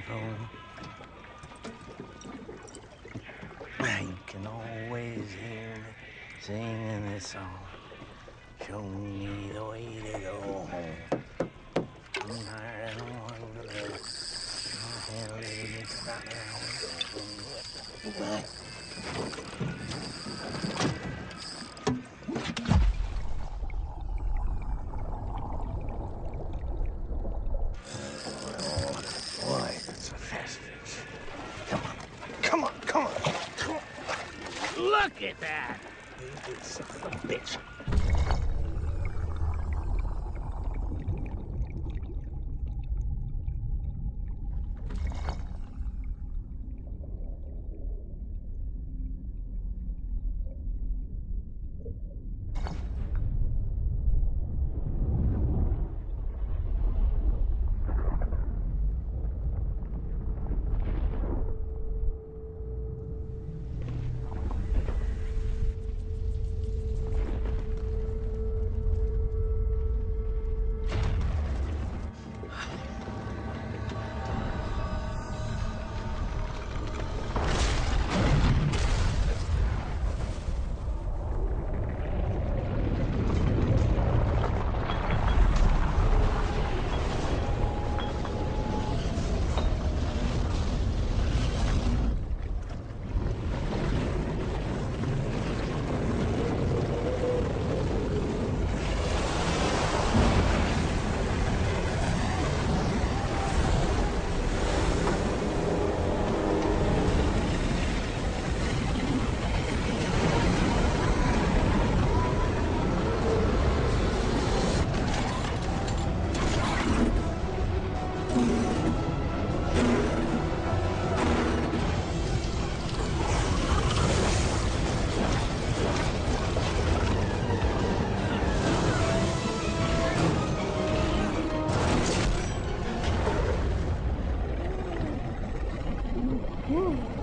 telephone. You can always hear me singing this song. Show me the way to go home. I'm tired and I'm all over the bed. My head a little bit right now. Bye. Boy, that's a fast fix. Come on. Look at that! You son of a bitch. Woo.